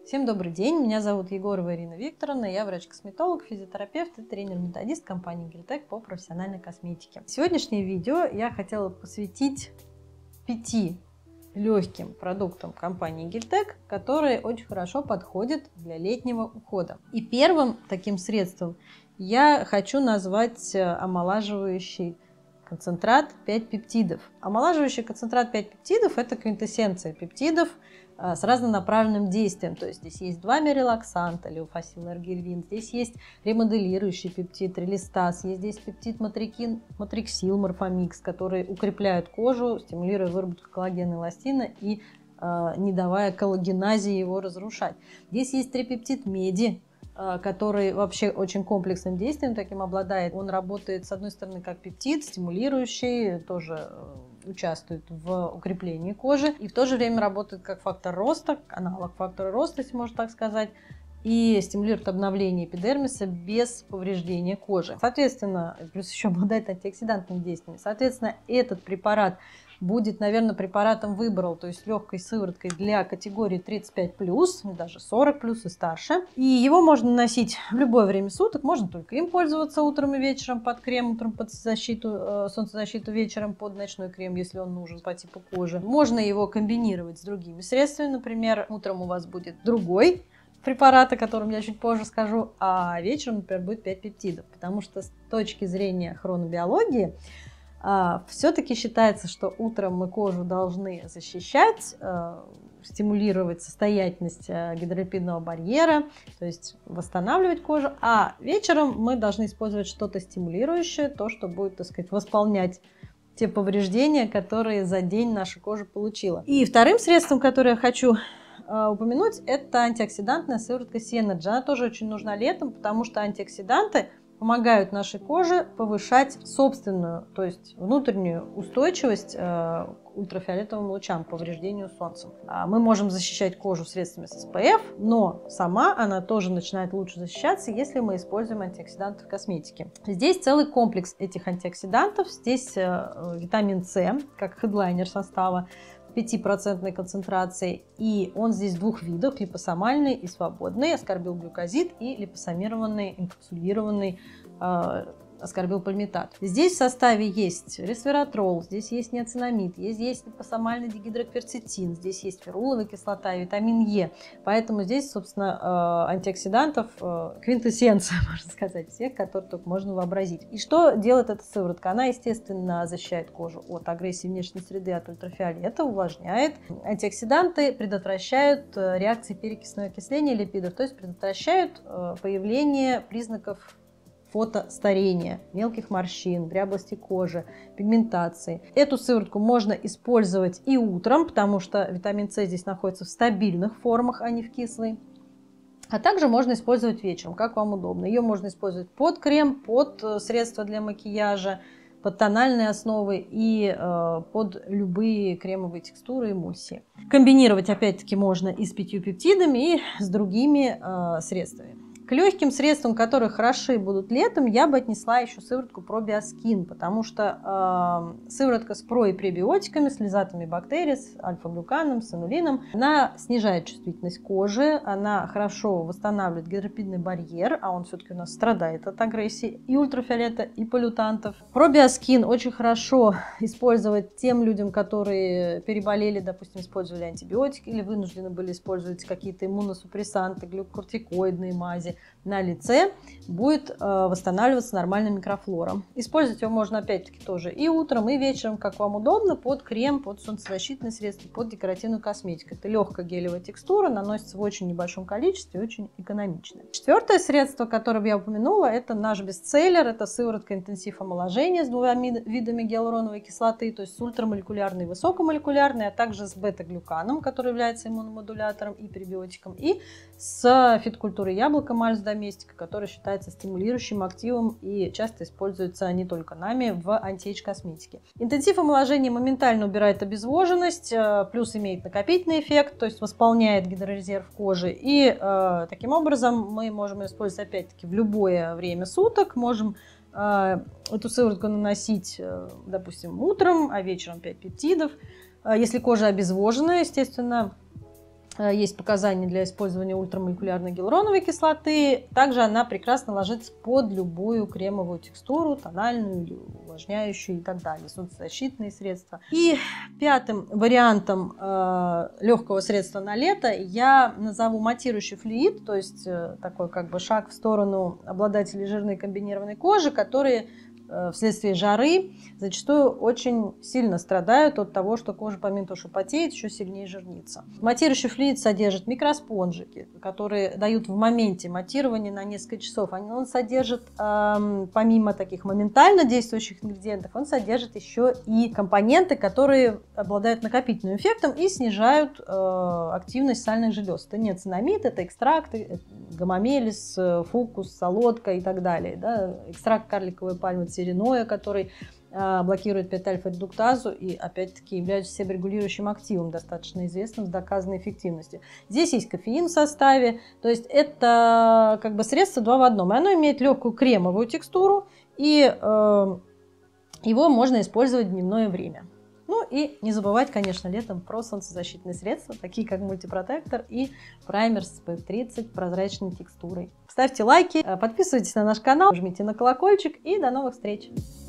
Всем добрый день, меня зовут Егорова Ирина Викторовна, я врач-косметолог, физиотерапевт и тренер-методист компании Гельтек по профессиональной косметике. Сегодняшнее видео я хотела посвятить 5 легким продуктам компании Гельтек, которые очень хорошо подходят для летнего ухода. И первым таким средством я хочу назвать омолаживающий концентрат 5 пептидов. Омолаживающий концентрат 5 пептидов – это квинтэссенция пептидов с разнонаправленным действием. То есть здесь есть 2 мирелаксанта, леофасил, эргельвин, здесь есть ремоделирующий пептид, релистаз, есть здесь пептид матрикин, матриксил, морфомикс, которые укрепляют кожу, стимулируя выработку коллагена и эластина и не давая коллагеназе его разрушать. Здесь есть трипептид меди, который вообще очень комплексным действием таким обладает. Он работает, с одной стороны, как пептид, стимулирующий, тоже участвует в укреплении кожи, и в то же время работает как фактор роста, аналог фактора роста, если можно так сказать, и стимулирует обновление эпидермиса без повреждения кожи. Соответственно, плюс еще обладает антиоксидантными действиями. Соответственно, этот препарат будет, наверное, препаратом выбора, то есть легкой сывороткой для категории 35+, даже 40+ и старше. И его можно носить в любое время суток, можно только им пользоваться утром и вечером под крем, утром под солнцезащиту, вечером под ночной крем, если он нужен по типу кожи. Можно его комбинировать с другими средствами, например, утром у вас будет другой препарат, о котором я чуть позже скажу, а вечером, например, будет 5 пептидов, потому что с точки зрения хронобиологии все-таки считается, что утром мы кожу должны защищать, стимулировать состоятельность гидролипидного барьера, то есть восстанавливать кожу, а вечером мы должны использовать что-то стимулирующее, то, что будет, так сказать, восполнять те повреждения, которые за день наша кожа получила. И вторым средством, которое я хочу упомянуть, это антиоксидантная сыворотка Synergy. Она тоже очень нужна летом, потому что антиоксиданты помогают нашей коже повышать собственную, то есть внутреннюю устойчивость к ультрафиолетовым лучам, к повреждению солнцем. Мы можем защищать кожу средствами с SPF, но сама она тоже начинает лучше защищаться, если мы используем антиоксиданты в косметике. Здесь целый комплекс этих антиоксидантов. Здесь витамин С, как хедлайнер состава, 5% концентрации, и он здесь в 2 видах: липосомальный и свободный, аскорбилглюкозид, и липосомированный, инкапсулированный аскорбилпальмитат. Здесь в составе есть ресвератрол, здесь есть ниацинамид, есть липосомальный дигидрокверцетин, здесь есть феруловая кислота и витамин Е. Поэтому здесь, собственно, антиоксидантов квинтэссенция, можно сказать, всех, которые только можно вообразить. И что делает эта сыворотка? Она, естественно, защищает кожу от агрессии внешней среды, от ультрафиолета, увлажняет. Антиоксиданты предотвращают реакции перекисного окисления липидов, то есть предотвращают появление признаков фотостарения, мелких морщин, дряблости кожи, пигментации. Эту сыворотку можно использовать и утром, потому что витамин С здесь находится в стабильных формах, а не в кислой. А также можно использовать вечером, как вам удобно. Ее можно использовать под крем, под средства для макияжа, под тональные основы и под любые кремовые текстуры, эмульсии. Комбинировать опять-таки можно и с 5 пептидами, и с другими средствами. К легким средствам, которые хороши будут летом, я бы отнесла еще сыворотку пробиоскин, потому что сыворотка с про- и пребиотиками, с лизатами бактерий, с альфа-глюканом, с инулином, она снижает чувствительность кожи, она хорошо восстанавливает гидролипидный барьер, а он все-таки у нас страдает от агрессии и ультрафиолета, и полютантов. Пробиоскин очень хорошо использовать тем людям, которые переболели, допустим, использовали антибиотики или вынуждены были использовать какие-то иммуносупрессанты, глюкокортикоидные мази. На лице будет восстанавливаться нормальным микрофлором. Использовать его можно опять-таки тоже и утром, и вечером, как вам удобно, под крем, под солнцезащитные средства, под декоративную косметику. Это легкая гелевая текстура, наносится в очень небольшом количестве, очень экономично. Четвертое средство, которое я упомянула, это наш бестселлер, это сыворотка интенсив омоложения с 2 видами гиалуроновой кислоты, то есть с ультрамолекулярной и высокомолекулярной, а также с бета-глюканом, который является иммуномодулятором и пребиотиком, и с фитокультурой яблока Мальс доместика, который считается стимулирующим активом и часто используется не только нами в анти-эйдж косметике. Интенсив омоложения моментально убирает обезвоженность, плюс имеет накопительный эффект, то есть восполняет гидрорезерв кожи. И таким образом мы можем использовать опять-таки в любое время суток, можем эту сыворотку наносить, допустим, утром, а вечером 5 пептидов. Если кожа обезвожена, естественно, есть показания для использования ультрамолекулярной гиалуроновой кислоты. Также она прекрасно ложится под любую кремовую текстуру, тональную или увлажняющую и так далее, солнцезащитные средства. И пятым вариантом легкого средства на лето я назову матирующий флюид, то есть такой как бы шаг в сторону обладателей жирной комбинированной кожи, которые вследствие жары зачастую очень сильно страдают от того, что кожа помимо того, что потеет, еще сильнее жирнится. Матирующий флюид содержит микроспонжики, которые дают в моменте матирования на несколько часов. Он содержит, помимо таких моментально действующих ингредиентов, он содержит еще и компоненты, которые обладают накопительным эффектом и снижают активность сальных желез. Это неоцинамид, это экстракты, гомомелис, фукус, солодка и так далее. Да? Экстракт карликовой пальмы цериноя, который блокирует 5-альфа-редуктазу и опять-таки является себорегулирующим активом, достаточно известным с доказанной эффективностью. Здесь есть кофеин в составе, то есть это как бы средство 2 в 1. И оно имеет легкую кремовую текстуру, и его можно использовать в дневное время. Ну и не забывать, конечно, летом про солнцезащитные средства, такие как мультипротектор и праймер с SPF30 прозрачной текстурой. Ставьте лайки, подписывайтесь на наш канал, жмите на колокольчик и до новых встреч!